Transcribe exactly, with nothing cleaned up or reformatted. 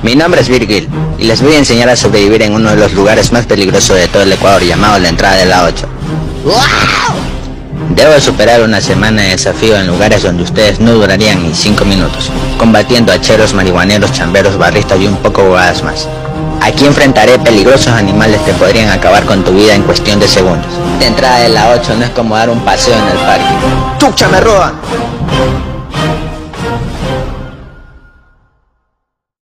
Mi nombre es Virgil, y les voy a enseñar a sobrevivir en uno de los lugares más peligrosos de todo el Ecuador, llamado la entrada de la ocho. Debo superar una semana de desafío en lugares donde ustedes no durarían ni cinco minutos, combatiendo hacheros, marihuaneros, chamberos, barristas y un poco bobadas más. Aquí enfrentaré peligrosos animales que podrían acabar con tu vida en cuestión de segundos. La entrada de la ocho no es como dar un paseo en el parque. ¡Chucha, me roban!